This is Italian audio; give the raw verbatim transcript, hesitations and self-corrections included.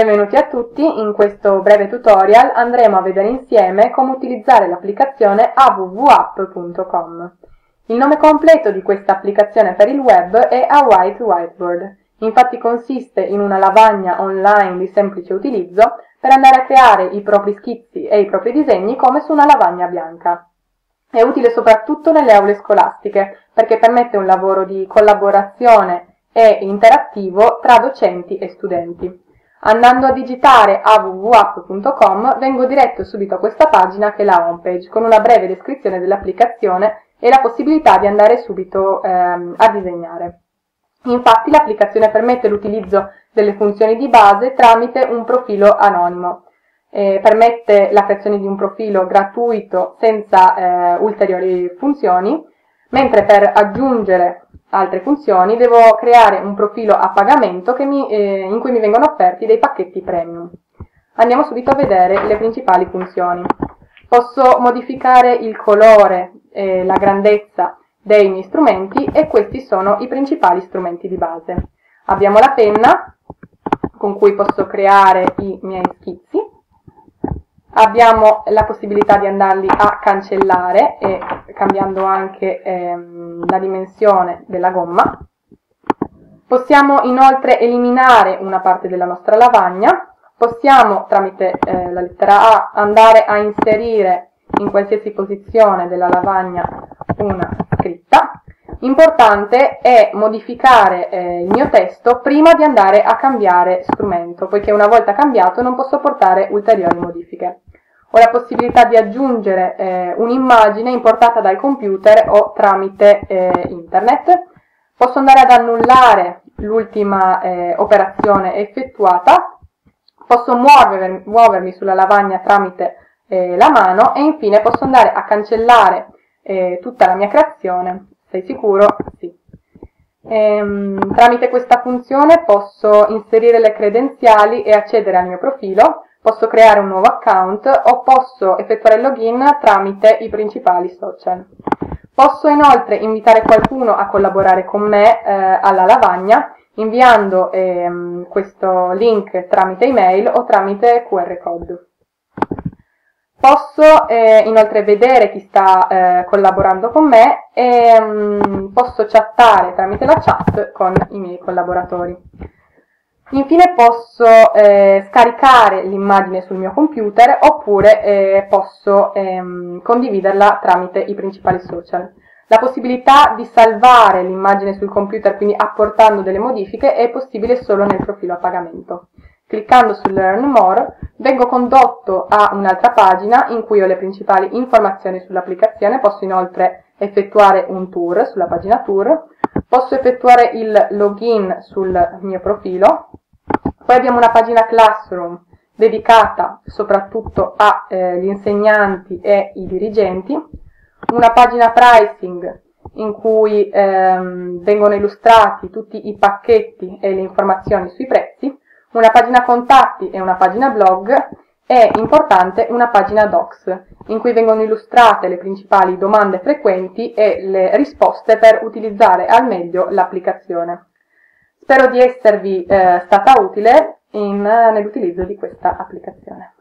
Benvenuti a tutti, in questo breve tutorial andremo a vedere insieme come utilizzare l'applicazione a w w app punto com. Il nome completo di questa applicazione per il web è A White Whiteboard, infatti consiste in una lavagna online di semplice utilizzo per andare a creare i propri schizzi e i propri disegni come su una lavagna bianca. È utile soprattutto nelle aule scolastiche perché permette un lavoro di collaborazione e interattivo tra docenti e studenti. Andando a digitare a w w app punto com vengo diretto subito a questa pagina che è la homepage con una breve descrizione dell'applicazione e la possibilità di andare subito ehm, a disegnare. Infatti l'applicazione permette l'utilizzo delle funzioni di base tramite un profilo anonimo. Eh, permette la creazione di un profilo gratuito senza eh, ulteriori funzioni, mentre per aggiungere altre funzioni devo creare un profilo a pagamento che mi, eh, in cui mi vengono offerti dei pacchetti premium. Andiamo subito a vedere le principali funzioni. Posso modificare il colore e la grandezza dei miei strumenti e questi sono i principali strumenti di base. Abbiamo la penna con cui posso creare i miei schizzi. Abbiamo la possibilità di andarli a cancellare e cambiando anche ehm, la dimensione della gomma. Possiamo inoltre eliminare una parte della nostra lavagna. Possiamo, tramite eh, la lettera A, andare a inserire in qualsiasi posizione della lavagna una scritta. Importante è modificare eh, il mio testo prima di andare a cambiare strumento, poiché una volta cambiato non posso portare ulteriori modifiche. Ho la possibilità di aggiungere eh, un'immagine importata dal computer o tramite eh, internet. Posso andare ad annullare l'ultima eh, operazione effettuata. Posso muovermi, muovermi sulla lavagna tramite eh, la mano e infine posso andare a cancellare eh, tutta la mia creazione. Sei sicuro? Sì. Ehm, tramite questa funzione posso inserire le credenziali e accedere al mio profilo, posso creare un nuovo account o posso effettuare il login tramite i principali social. Posso inoltre invitare qualcuno a collaborare con me eh, alla lavagna inviando ehm, questo link tramite email o tramite Q R code. Posso eh, inoltre vedere chi sta eh, collaborando con me e mh, posso chattare tramite la chat con i miei collaboratori. Infine posso eh, scaricare l'immagine sul mio computer oppure eh, posso ehm, condividerla tramite i principali social. La possibilità di salvare l'immagine sul computer, quindi apportando delle modifiche, è possibile solo nel profilo a pagamento. Cliccando su Learn More vengo condotto a un'altra pagina in cui ho le principali informazioni sull'applicazione, posso inoltre effettuare un tour sulla pagina tour, posso effettuare il login sul mio profilo, poi abbiamo una pagina Classroom dedicata soprattutto agli insegnanti e i dirigenti, una pagina Pricing in cui ehm, vengono illustrati tutti i pacchetti e le informazioni sui prezzi, una pagina contatti e una pagina blog e, importante, una pagina docs in cui vengono illustrate le principali domande frequenti e le risposte per utilizzare al meglio l'applicazione. Spero di esservi eh, stata utile nell'utilizzo di questa applicazione.